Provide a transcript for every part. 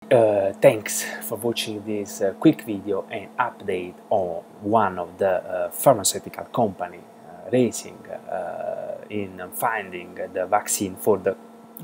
Thanks for watching this quick video and update on one of the pharmaceutical company racing in finding the vaccine for the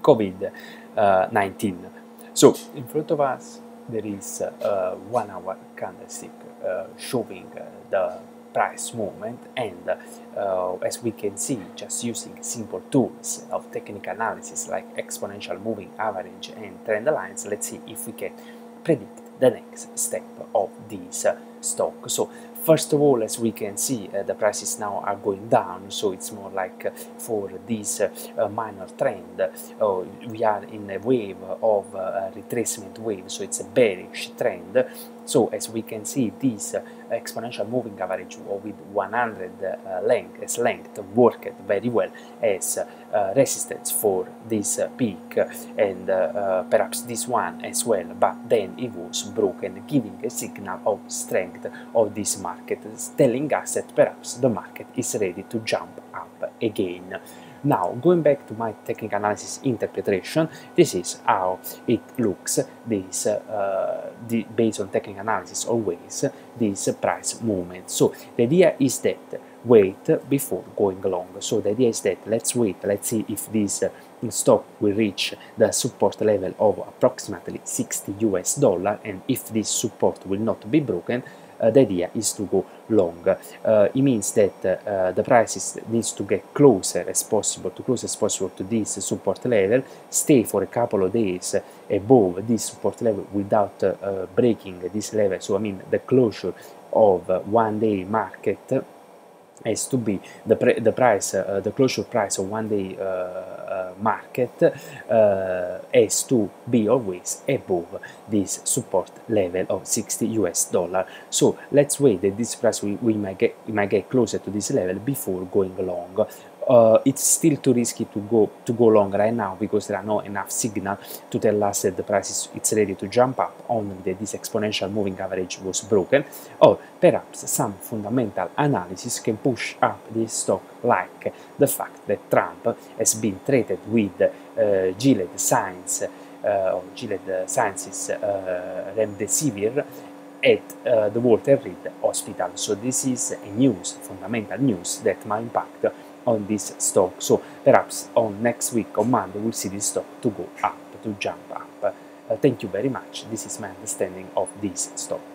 COVID-19. So in front of us there is a 1 hour candlestick showing the price movement, and as we can see, just using simple tools of technical analysis like exponential moving average and trend lines, let's see if we can predict the next step of this stock. So first of all, as we can see, the prices now are going down, so it's more like for this minor trend, we are in a wave of retracement wave, so it's a bearish trend. So as we can see, this exponential moving average with 100 length worked very well as resistance for this peak, and perhaps this one as well, but then it was broken, giving a signal of strength of this market, telling us that perhaps the market is ready to jump up again. Now, going back to my technical analysis interpretation, this is how it looks, this based on technical analysis always, this price movement. So the idea is that wait before going long. So the idea is that let's wait, let's see if this stock will reach the support level of approximately $60, and if this support will not be broken, the idea is to go long. It means that the prices needs to get closer as possible to this support level, stay for a couple of days above this support level without breaking this level. So I mean the closure of one-day market has to be the closure price of one-day market has to be always above this support level of $60. So let's wait that this price we might get closer to this level before going long. It's still too risky to go long right now because there are not enough signal to tell us that the price it's ready to jump up, only that this exponential moving average was broken, or perhaps some fundamental analysis can push up this stock, like the fact that Trump has been treated with Gilead Sciences remdesivir at the Walter Reed Hospital. So this is a fundamental news that might impact on this stock. So perhaps on next week, on Monday, we'll see this stock to go up, to jump up. Thank you very much. This is my understanding of this stock.